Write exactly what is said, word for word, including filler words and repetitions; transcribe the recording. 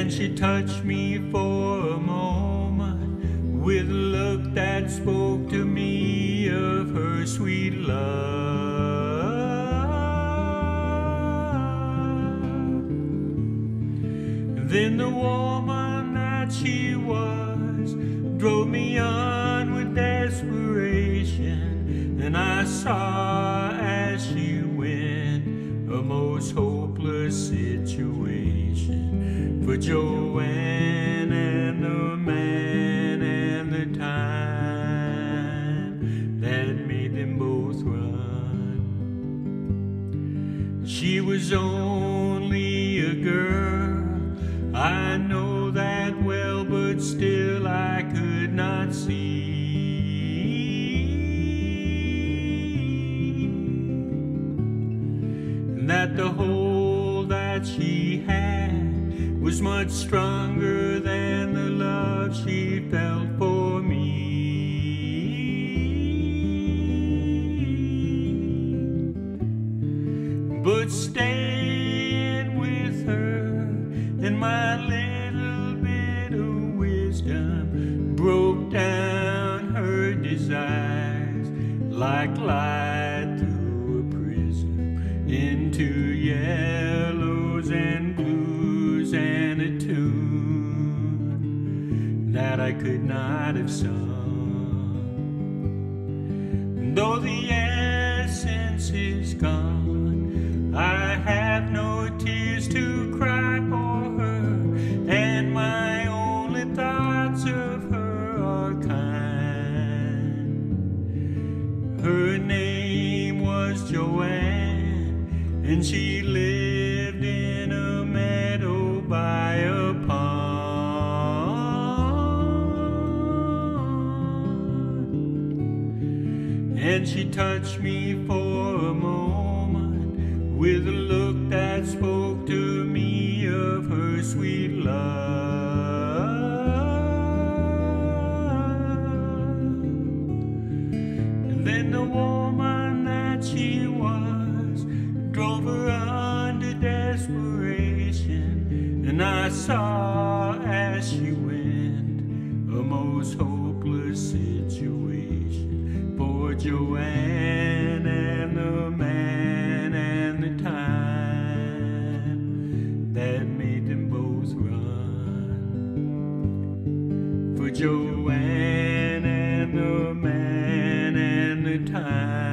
And she touched me for a moment with a look that spoke to me of her sweet love. Then the woman that she was drove me on with desperation, and I saw as she went a most hopeless situation for Joanne and the man and the time that made them both run. She was only a girl, I know that well, but still I could not see that the hold that she had was much stronger than the love she felt for me. But staying with her and my little bit of wisdom broke down her desires like light through a prism into yellows and blues and a tune that I could not have sung. Though the essence is gone, I have no tears to cry for her, and my only thoughts of her are kind. Her name was Joanne, and she lived in a meadow by a pond. And she touched me for a moment with a look that spoke to me of her sweet love. And then the woman that she was drove her under desperation, and I saw as she went a most hopeless situation for Joanne and the man and the time that made them both run. For Joanne and the man and the time